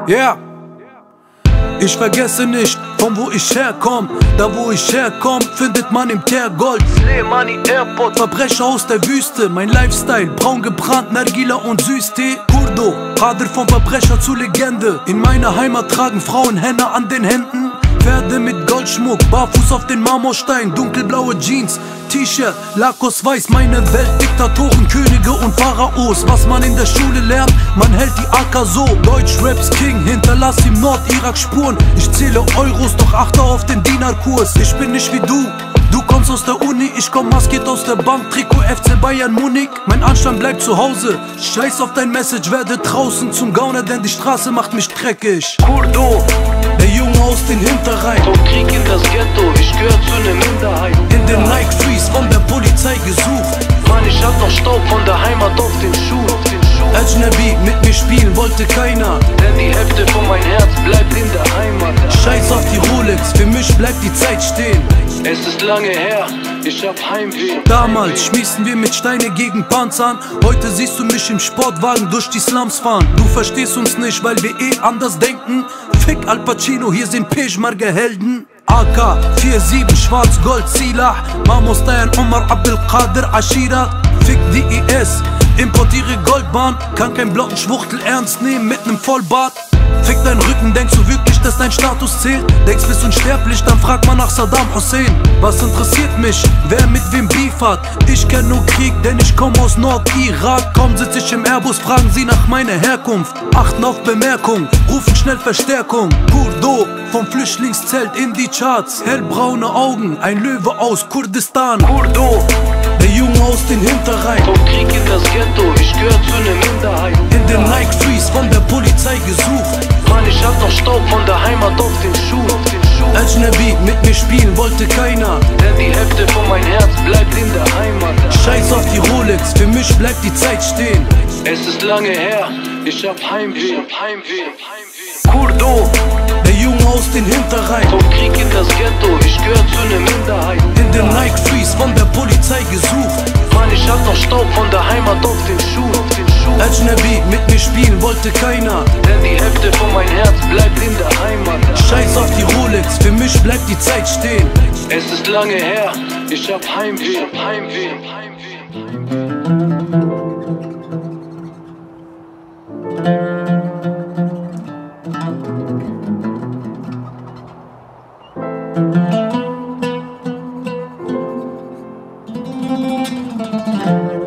Yeah. Ich vergesse nicht, von wo ich herkomm. Da wo ich herkomm, findet man im Teer Gold. Money Airport, Verbrecher aus der Wüste. Mein Lifestyle, braun gebrannt, Nargila und Süßtee. Kurdo, Kader von Verbrecher zu Legende. In meiner Heimat tragen Frauen Henna an den Händen. Pferde mit Goldschmuck, barfuß auf den Marmorstein. Dunkelblaue Jeans, T-Shirt, Lacoste weiß. Meine Welt, Diktatoren, Könige und Pharaos. Was man in der Schule lernt, man hält die AK so. Deutschraps King, hinterlass im Nordirak Spuren. Ich zähle Euros, doch achte auf den Dinar-Kurs. Ich bin nicht wie du. Du kommst aus der Uni, ich komm maskiert aus der Bank. Trikot FC Bayern Munich, mein Anstand bleibt zu Hause. Scheiß auf dein Message, werde draußen zum Gauner, denn die Straße macht mich dreckig. Kurdo, der Junge aus den Hinterrhein. Vom Krieg in das Ghetto, ich gehör zu ne Minderheit. In den Nike Freeze, von der Polizei gesucht. Mann, ich hab noch Staub von der Heimat auf den Schuh. Ajnabi, mit mir spielen wollte keiner. Denn die Hälfte von mein Herz bleibt in der Heimat. Scheiß auf die Rolex, für mich bleibt die Zeit stehen. Es ist lange her, ich hab Heimweh. Damals schmissen wir mit Steine gegen Panzern. Heute siehst du mich im Sportwagen durch die Slums fahren. Du verstehst uns nicht, weil wir anders denken. Fick Al Pacino, hier sind Peshmerga Helden. AK 47, Schwarz-Gold, Silah. Mamostayan, Omar, Abdelkader, Ashira. Fick die IS, importiere Goldbahn. Kann kein blocken Schwuchtel ernst nehmen mit nem Vollbart. Fick deinen Rücken, denkst du wirklich, dass dein Status zählt? Denkst bist unsterblich, dann frag mal nach Saddam Hussein. Was interessiert mich, wer mit wem Beef hat? Ich kenn nur Krieg, denn ich komm aus Nordirak. Kaum sitz ich im Airbus, fragen sie nach meiner Herkunft. Achten auf Bemerkung, rufen schnell Verstärkung. Kurdo, vom Flüchtlingszelt in die Charts. Hellbraune Augen, ein Löwe aus Kurdistan. Kurdo, der Junge aus den Hinterrhein. vom Krieg in das Ghetto, ich gehör zu ne Minderheit. In den Nike Freeze, von der Polizei gesucht. Mann, ich hab noch Staub von der Heimat auf den Schuh. Ajnabi, mit mir spielen wollte keiner. Denn die Hälfte von mein Herz bleibt in der Heimat. Scheiß auf die Rolex, für mich bleibt die Zeit stehen. Es ist lange her, ich hab Heimweh. Kurdo, der Junge aus den Hinterrhein. vom Krieg in das Ghetto, ich gehör zu ne Minderheit. In den Nike Freeze, von der Polizei gesucht. Mann, ich hab noch Staub von der Heimat auf den Schuh. Ajnabi, mit mir spielen wollte keiner. Denn die Hälfte von mein Herz bleibt in der Heimat. Scheiß auf die Rolex, für mich bleibt die Zeit stehen. Es ist lange her, ich hab Heimweh. Thank you.